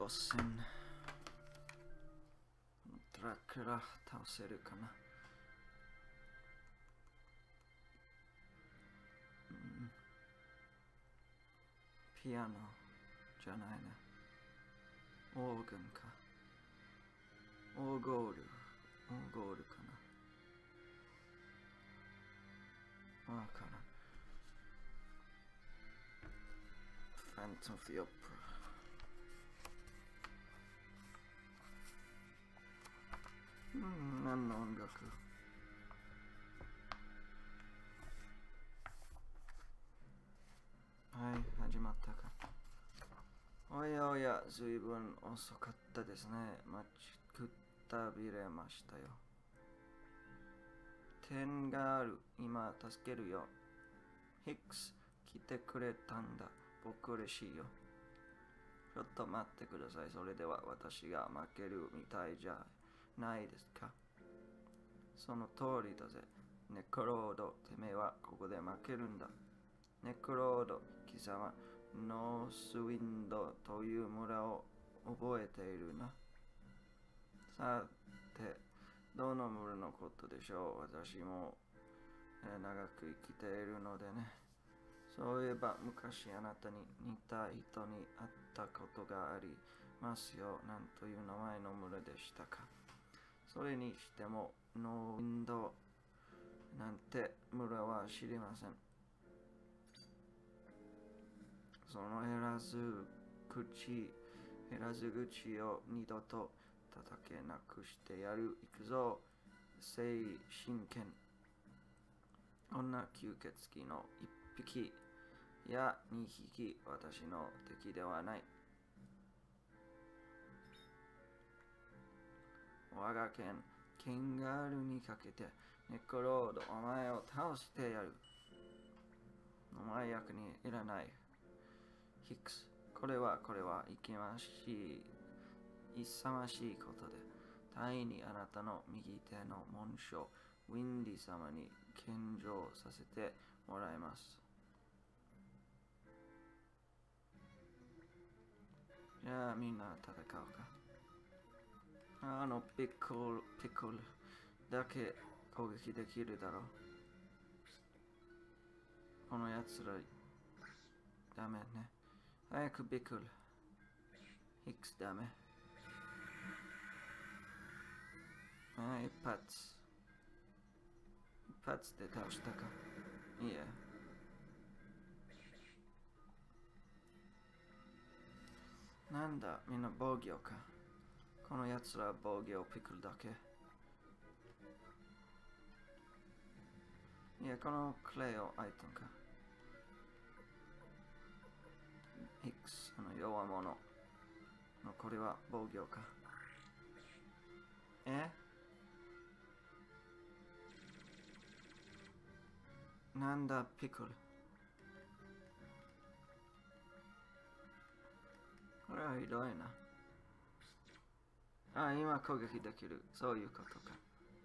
ボス戦。ドラクラ倒せるかな。ピアノじゃないな。オーガンか。オーゴールかな。わからん。ファントム・フィオプラ。何の音楽？はい、始まったか。おやおや、ずいぶん遅かったですね。待ちくたびれましたよ。点がある。今、助けるよ。ヒックス、来てくれたんだ。僕嬉しいよ。ちょっと待ってください。それでは私が負けるみたいじゃないですか。その通りだぜ。ネクロード、てめえはここで負けるんだ。ネクロード、貴様、ノースウィンドという村を覚えているな。さて、どの村のことでしょう。私も、長く生きているのでね。そういえば昔あなたに似た人に会ったことがありますよ。なんという名前の村でしたか。それにしてもノーウィンドなんて村は知りません。その減らず口を二度と叩けなくしてやる。行くぞ。精神剣。女吸血鬼の一匹や二匹、私の敵ではない。我が剣、ケンガールにかけて、ネクロード、お前を倒してやる。お前役にいらない。ヒックス、これは勇ましいことで、大いにあなたの右手の紋章、ウィンディ様に献上させてもらいます。じゃあみんな戦うか。あのピクルだけ攻撃できるだろう。このやつらダメね。早くピクル。ヒックスダメ。一発で倒したか。いや。なんだ、みんな防御か。このやつら防御ピクルだけ。いや、このクレイをアイテムか。ヒックスの弱者。これは防御か。なんだ、ピクル。これはひどいな。今攻撃できる。そういうことか。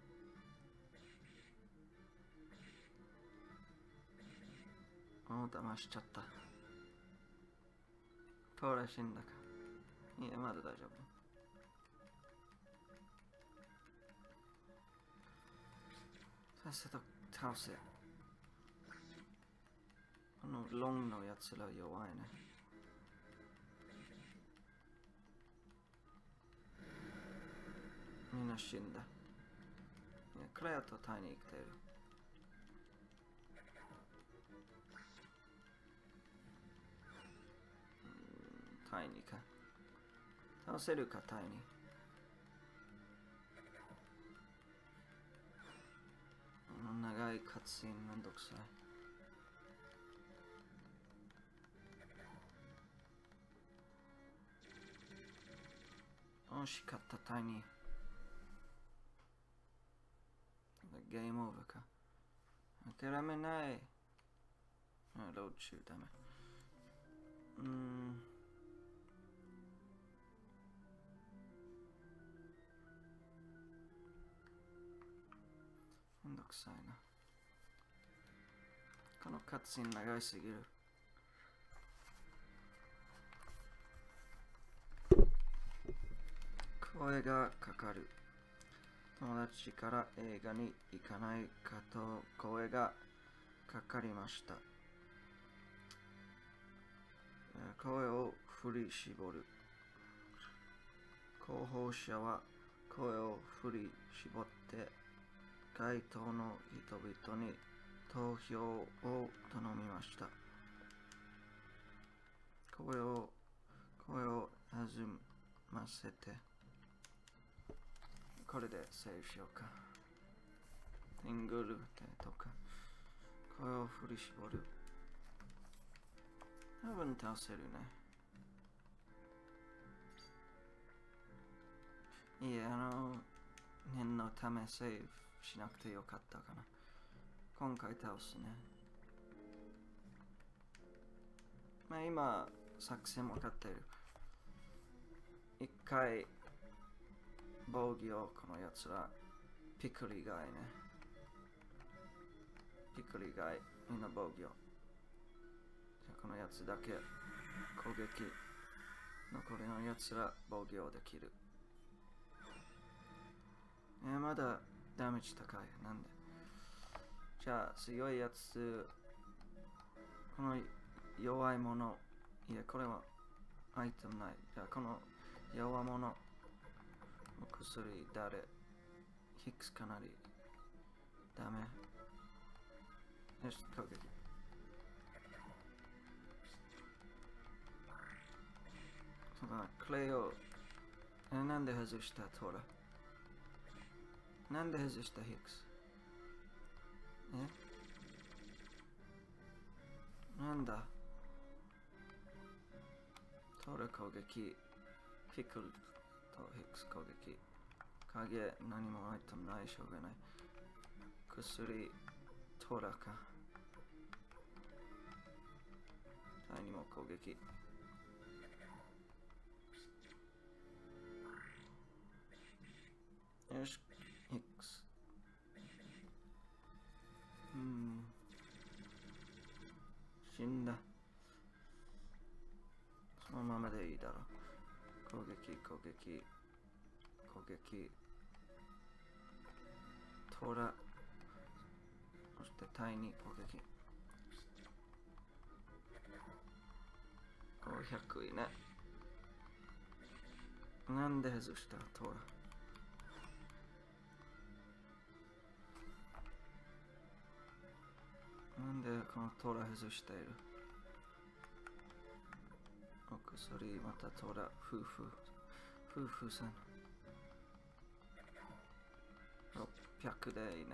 騙しちゃった。これ死んだか。いや、まだ大丈夫。さっさと倒せ。このロンのやつら弱いね。みんな死んだ。いや、クレアとタイに生きている。タイにか。倒せるか、タイに。長いカッツシーンめんどくさい。惜しかった、タイに。ゲームオーバーか。諦めない。ロード中ダメ。めんどくさいな。このカッツシーン長いすぎる。 声がかかる。友達から映画に行かないかと声がかかりました。声を振り絞る。候補者は声を振り絞って該当の人々に投票を頼みました。声を弾ませて。これでセーフしようか。テングルとか。声を振り絞る。多分倒せるね。いえ、念のためセーフしなくてよかったかな。今回倒すね。まあ今、作戦分かっている。一回、防御をこのやつら、ピクル以外ね。ピクル以外、みんな防御。じゃあこのやつだけ攻撃。残りのやつら防御できる。まだダメージ高い。なんで？じゃあ強いやつ、この弱いもの、いや、これはアイテムない。じゃあこの弱者、薬、誰、ヒックスかなりダメ。よし、攻撃。そうだ、クレイを、なんで外したトラ？なんで外したヒックス？なんだ？トラ攻撃、ピクルとヒックス攻撃。影、何もアイテムない、しょうがない。薬、トラか。第2も攻撃。よし、ヒックス。死んだ。そのままでいいだろう。攻撃、攻撃、攻撃。トラ。そしてタイに攻撃。500いね。なんで外したトラ？なんでこのトラ外している？お薬、またトラ、夫婦さん。600でいいね。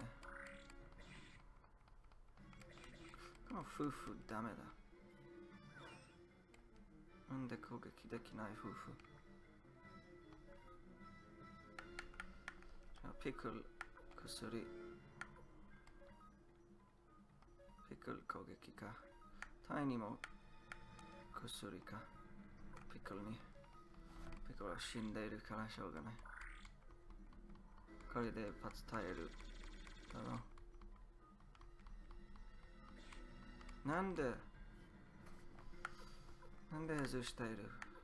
この夫婦ダメだ。なんで攻撃できない夫婦？じゃあピクル、薬。ピクル攻撃か。タイにも薬か。ピクルに。ピクルは死んでいるからしょうがない。これで一発耐えるだろう。なんで外している？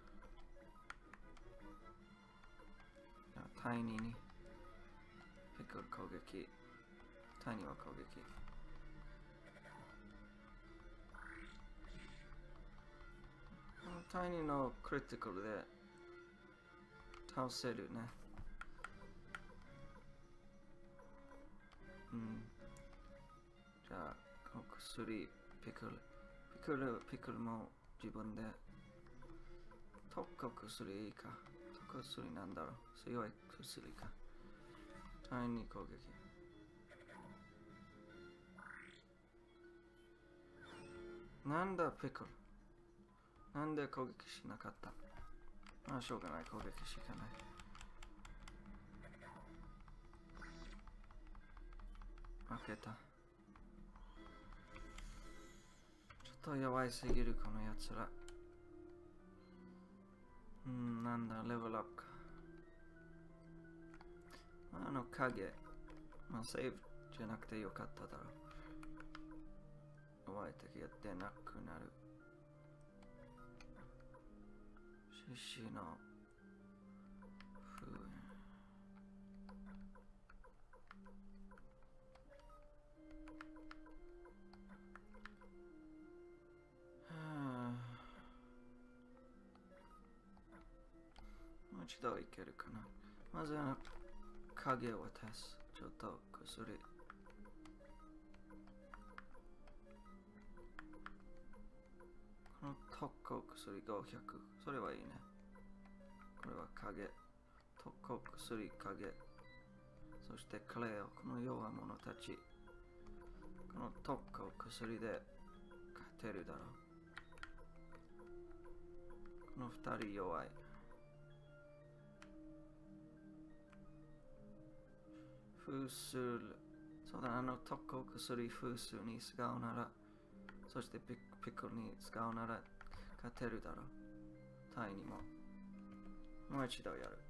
タイニーにピクル攻撃。タイニーは攻撃。タイニーのクリティカルで倒せるね。じゃあ、この薬、ピクルも自分で。特攻薬いいか。特攻薬なんだろう。強い薬か。タイニー攻撃。なんだピクル。なんで攻撃しなかった？まあしょうがない、攻撃しかない。負けた。ちょっと弱いすぎるこのやつら。なんだ、レベルアップか。影。まあセーブじゃなくてよかっただろう。弱い敵やってなくなる。獅子の風一度いけるかな。まず影を渡す。ちょっと薬。この特攻薬500。それはいいね。これは影。特攻薬影。そしてクレオ。この弱者たち。この特攻薬で勝てるだろう。この二人弱い。風数。そうだ、特攻薬風数に使うなら、そしてピクルに使うなら勝てるだろう。タイにも。もう一度やる。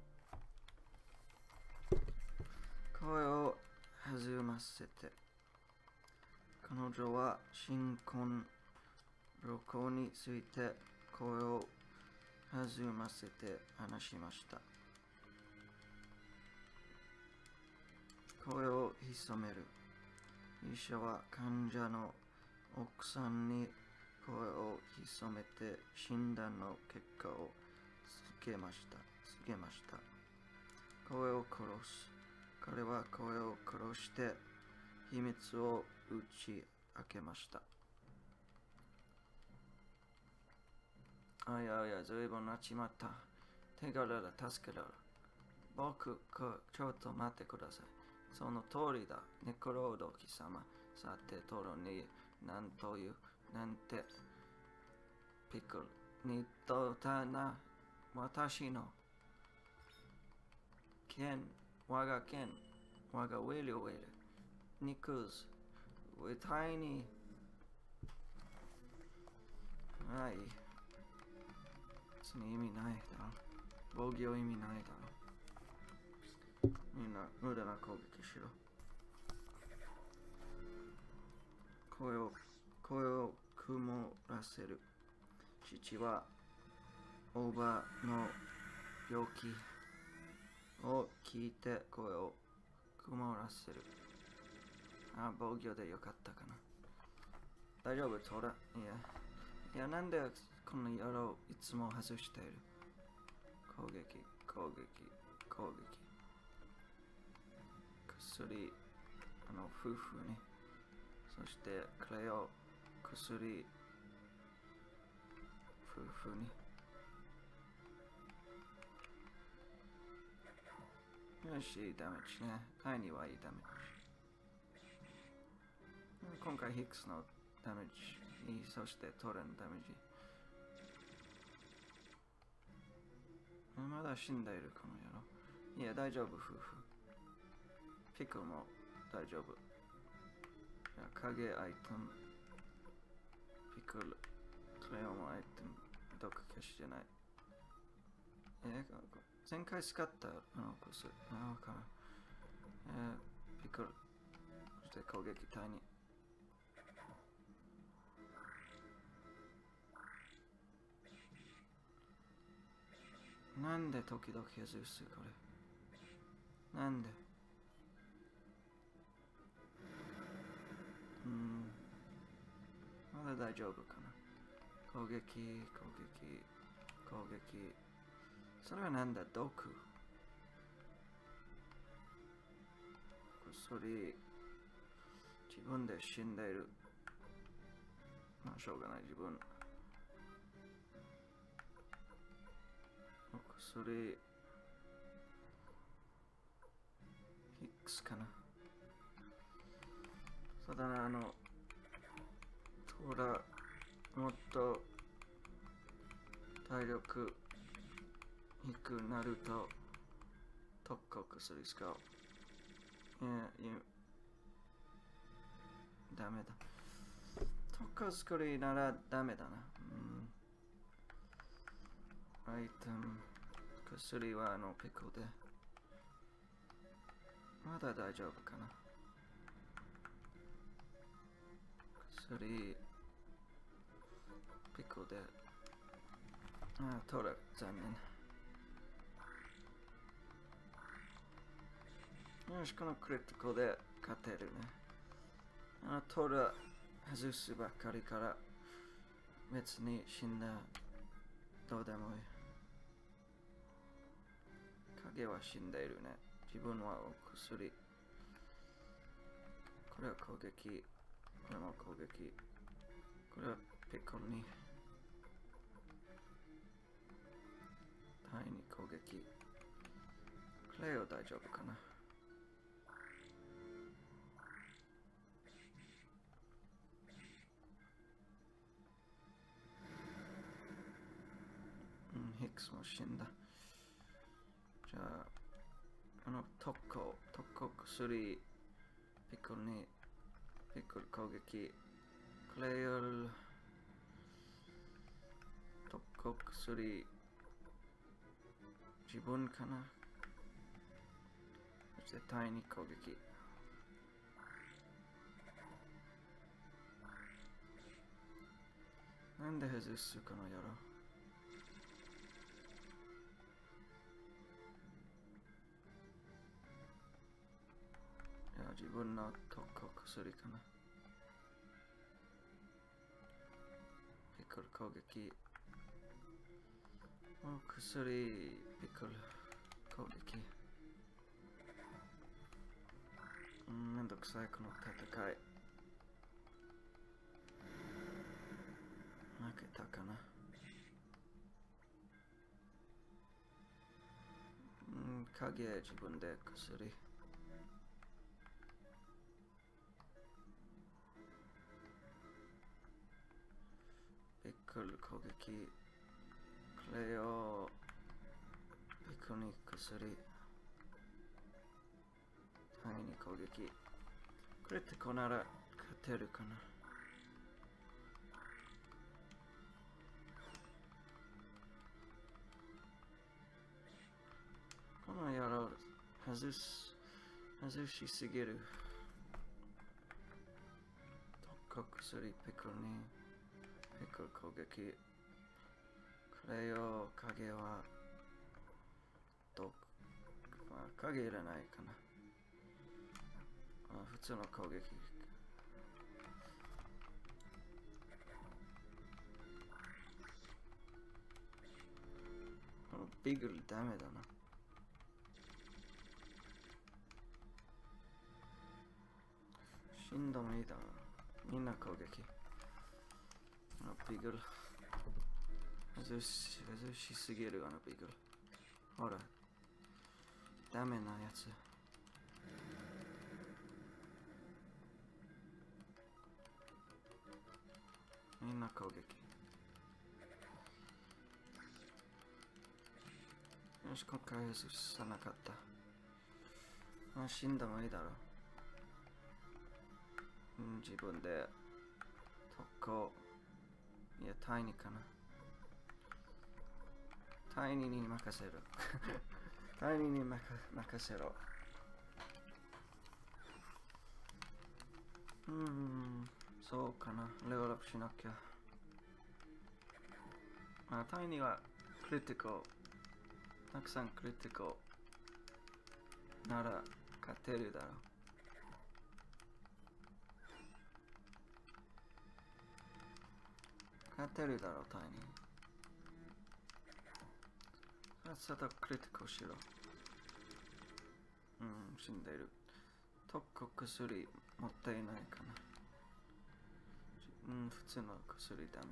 声を弾ませて。彼女は新婚旅行について声を弾ませて話しました。声を潜める。医者は患者の奥さんに声を潜めて診断の結果を告げました。声を殺す。彼は声を殺して秘密を打ち明けました。いや、ずいぶんなっちまった。手柄だ、助けられる。僕、ちょっと待ってください。その通りだ、ネクロード貴様。さて、トロに、なんて、ピクルにとったな、私の我が剣、我がウェル、肉ず、タイに、はい。別に意味ないだろ。防御意味ないだろ。みんな無駄な攻撃しろ。声を曇らせる。父はおばの病気を聞いて声を曇らせる。防御でよかったかな。大丈夫、トラ。いや、なんでこの野郎いつも外している。攻撃。薬、夫婦に。そして、クレオ、薬、夫婦に。よし、いいダメージね。タイにはいいダメージ。今回、ヒックスのダメージ。そして、トレンダメージ。まだ死んでいるこの野郎。いや、大丈夫、夫婦。ピクルも大丈夫。影アイテム。ピクル。クレオもアイテム。毒消しじゃない。前回使った薬。わからん。ピクル。そして攻撃体に。なんで時々外すこれ。なんでまだ大丈夫かな。攻撃。それはなんだ、毒。薬。自分で死んでいる。まあ、しょうがない、自分。薬。ヒックスかな。そうだな、トラ、もっと体力低くなると特攻薬使う。ダメだ。特攻薬ならダメだな。アイテム、薬はピクルで。まだ大丈夫かな。薬、ピクルで。取る、残念。よし、このクリティカルで勝てるね。取る、外すばっかりから別に死んだ。どうでもいい。 影は死んでいるね。自分はお薬。これは攻撃。これも攻撃。これはピコに。タイに攻撃。クレイオ大丈夫かな。ヒックスも死んだ。じゃあ、特攻薬、ピクルに、ピクル攻撃、クレイオル、特攻薬、自分かな。そしてタイに攻撃。なんで外すかのやろ。自分の特攻薬かな。ピクル攻撃。薬、ピクル攻撃。めんどくさいこの戦い。負けたかな。影自分で薬。ピクル攻撃。クレオピクに薬。タイに攻撃。クリティコなら勝てるかな。この野郎外しすぎる。特攻薬ピクルにピクル攻撃。クレイオ影は影いらないかな。普通の攻撃。このビグルダメだな。死んでもいいだろ。みんな攻撃。ビグル。外しすぎるビグル。ほら。ダメなやつ。みんな攻撃。よし、今回外さなかった。死んでもいいだろう。自分で特攻。いや、タイニーかな。タイニーに任せる。タイニーに任せろ。そうかな。レベルアップしなきゃ。タイニーはクリティコ。たくさんクリティコなら勝てるだろう。勝てるだろう、タイニー。さっさとクリティコしろ。死んでいる。特攻薬持っていないかな。普通の薬ダメ。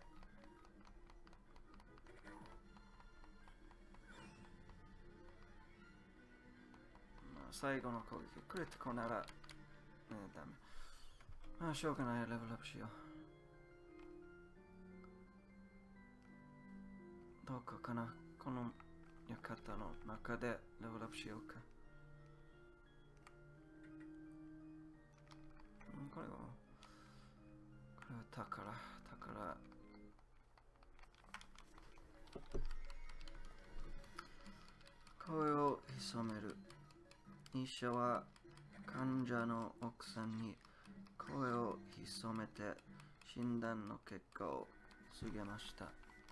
最後の攻撃。クリティコなら、ダメ。しょうがない。レベルアップしよう。どうかな。この館の中でレベルアップしようか。これは宝。声を潜める。医者は患者の奥さんに声を潜めて診断の結果を告げました。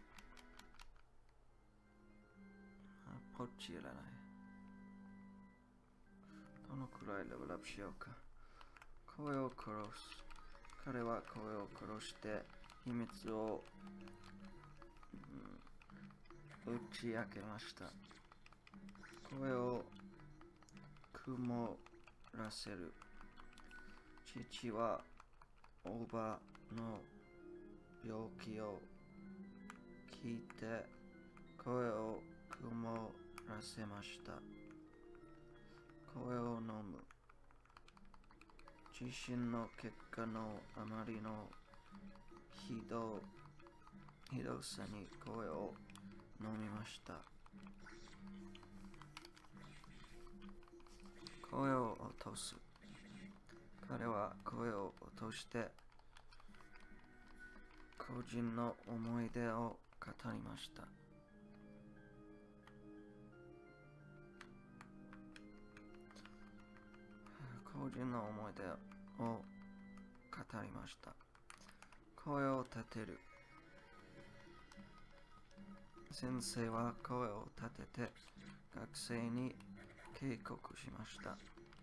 ポッチいらない。どのくらいレベルアップしようか。声を殺す。彼は声を殺して秘密を、打ち明けました。 声を曇らせる。父はおばの病気を聞いて声を曇らせました。声を飲む。地震の結果のあまりのひどさに声を飲みました。声を落とす。彼は声を落として個人の思い出を語りました。個人の思い出を語りました。声を立てる。先生は声を立てて学生に警告しました。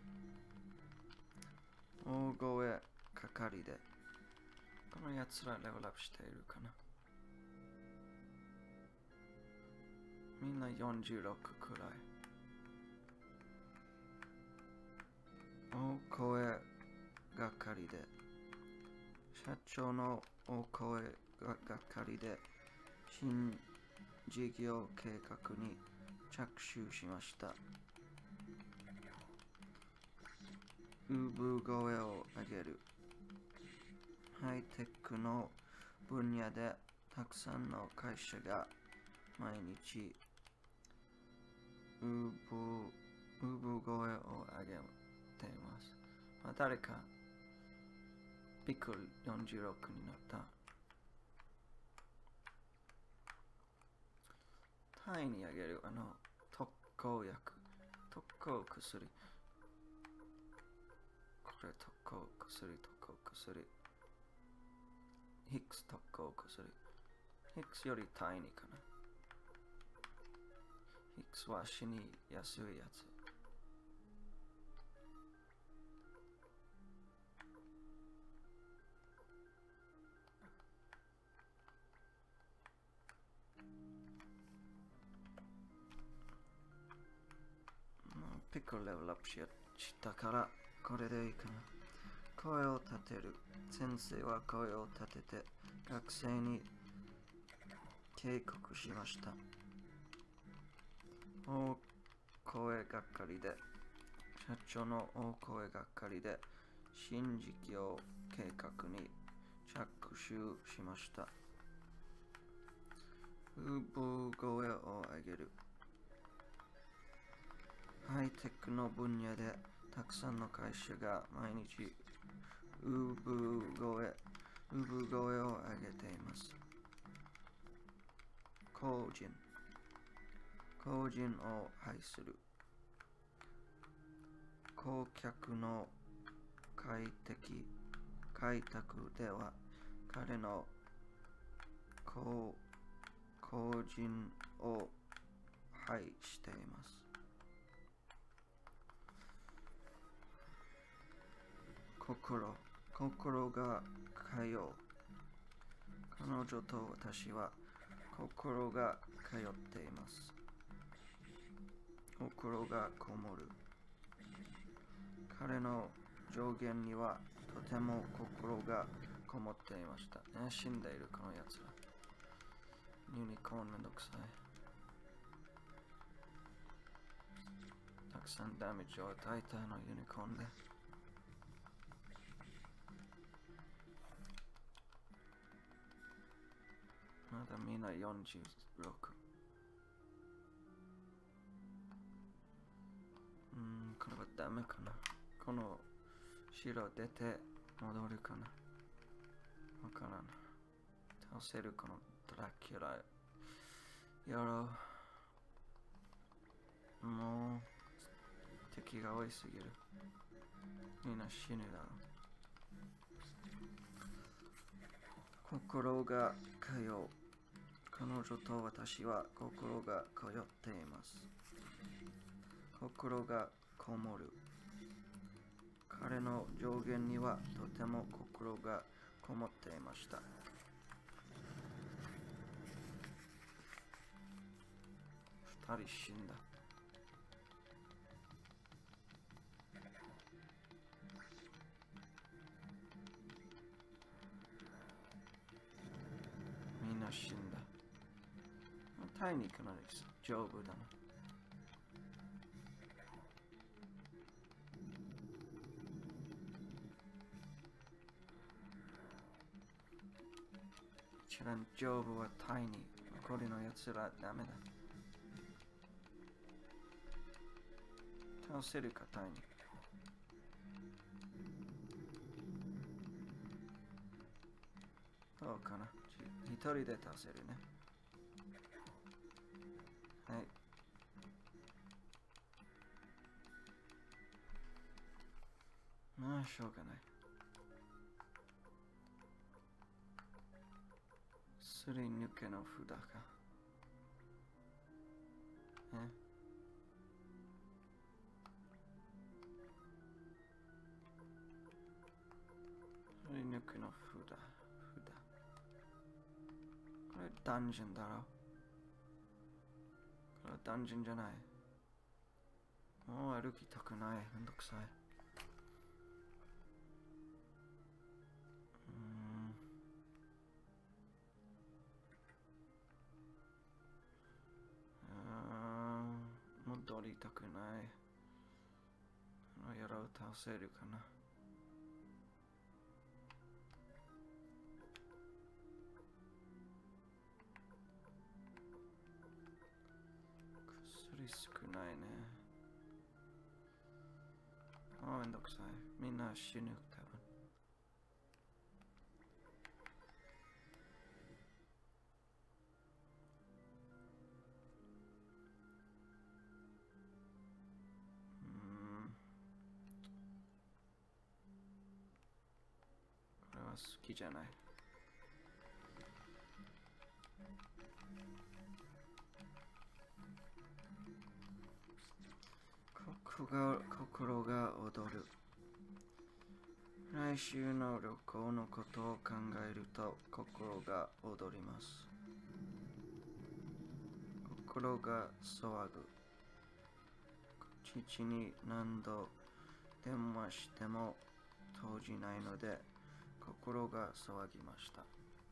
大声かかりで。このやつらレベルアップしているかな。みんな46くらい。大声がかりで。社長の大声がかりで新事業計画に着手しました。産声を上げる。ハイテクの分野でたくさんの会社が毎日産声を上げています。誰かピクル46になった。単位にあげる特効薬、特効薬。これ特効薬。ヒックス特効薬。ヒックスより単位かな。ヒックスは死にやすいやつ。ピクルレベルアップしたからこれでいいかな。声を立てる。先生は声を立てて学生に警告しました。大声がかりで。社長の大声がかりで新事業計画に着手しました。産声を上げる。ハイテクの分野でたくさんの会社が毎日産声を上げています。個人を愛する。顧客の開拓では彼の個人を愛しています。心が通う。彼女と私は心が通っています。心がこもる。彼の上限にはとても心がこもっていました。死んでいるこのやつら。ユニコーンめんどくさい。たくさんダメージを与えたのユニコーンで。まだみんな46。これはダメかな。この白出て戻るかな。わからん。倒せるこのドラキュラ。やろう。もう敵が多いすぎる。みんな死ぬだろう。心が通う。彼女と私は心が通っています。心がこもる。彼の上限にはとても心がこもっていました。2人死んだ。 タイにかなり丈夫だな。一番丈夫はタイに。残りのやつらダメだ。倒せるか、タイに。どうかな。一人で倒せるね。はい。まあ、しょうがない。すり抜けの札か。すり抜けの札。これダンジョンだろ。これダンジョンじゃない。もう歩きたくない。めんどくさい。戻りたくない。やらを倒せるかな。薬少ないね。めんどくさい。みんな死ぬ、多分。これは好きじゃない。心が躍る。来週の旅行のことを考えると心が躍ります。心が騒ぐ。父に何度電話しても通じないので心が騒ぎました。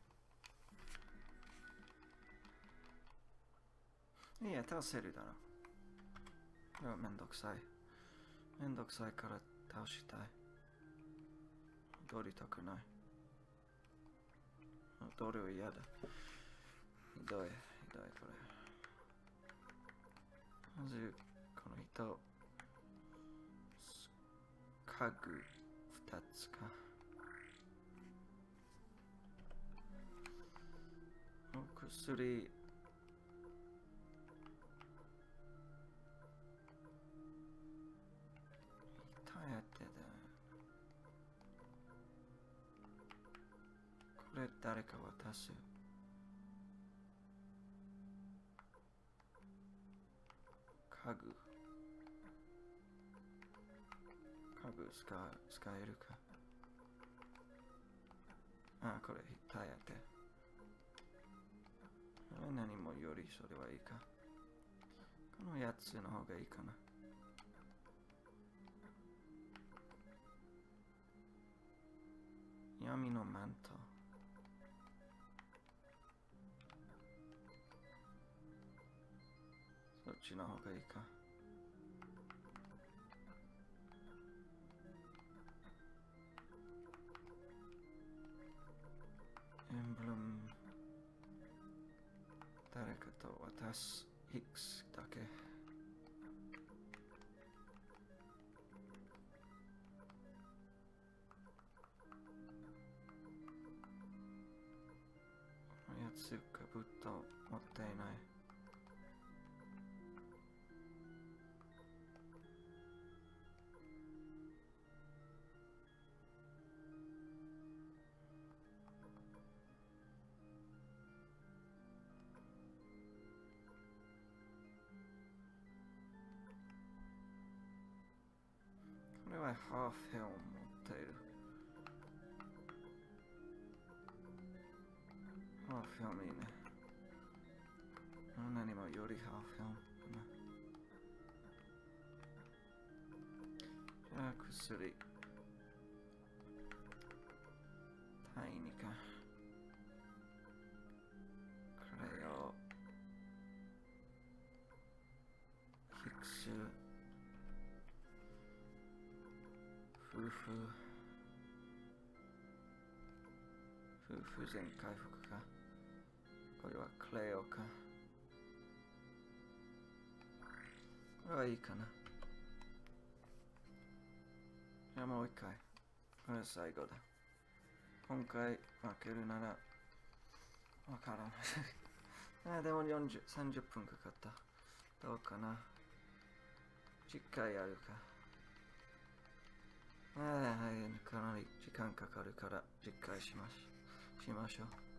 いや、倒せるだろ。これはめんどくさい。めんどくさいから倒したい。踊りたくない。踊りは嫌だ。ひどい、これ。まず、この人、家具2つか。お薬。これ誰か渡す。家具使えるか。これタイヤで。何もよりそれはいいか。このやつの方がいいかな。闇のマント。そっちの方がいいか。エンブレム。誰かと渡す。ヒックスだけ。このやつかぶっと持っていない。これはハーフヘルム持っている。ハーフヘルムいいね。何もよりハーフヘルムかな。じゃあ薬。タイニか。これをする。夫婦全回復か。これはクレオか。これはいいかな。じゃあもう一回。これは最後だ。今回負けるならわからない。でも30分かかった。どうかな。10回やるか。かなり時間かかるから10回しましょう。